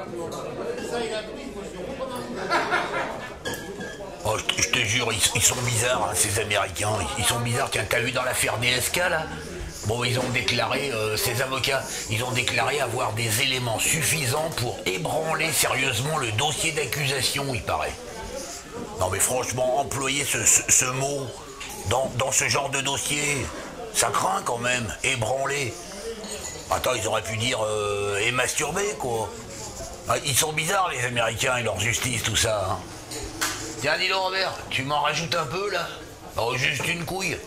Oh, je te jure, ils sont bizarres, hein, ces Américains. Ils sont bizarres. Tiens, t'as vu dans l'affaire DSK, là? Bon, ils ont déclaré, ces avocats, ils ont déclaré avoir des éléments suffisants pour ébranler sérieusement le dossier d'accusation, il paraît. Non mais franchement, employer ce mot dans ce genre de dossier, ça craint quand même, ébranler. Attends, ils auraient pu dire et masturber, quoi. Ah, ils sont bizarres, les Américains et leur justice, tout ça. Hein. Tiens, dis donc, Robert, tu m'en rajoutes un peu, là? Oh, juste une couille.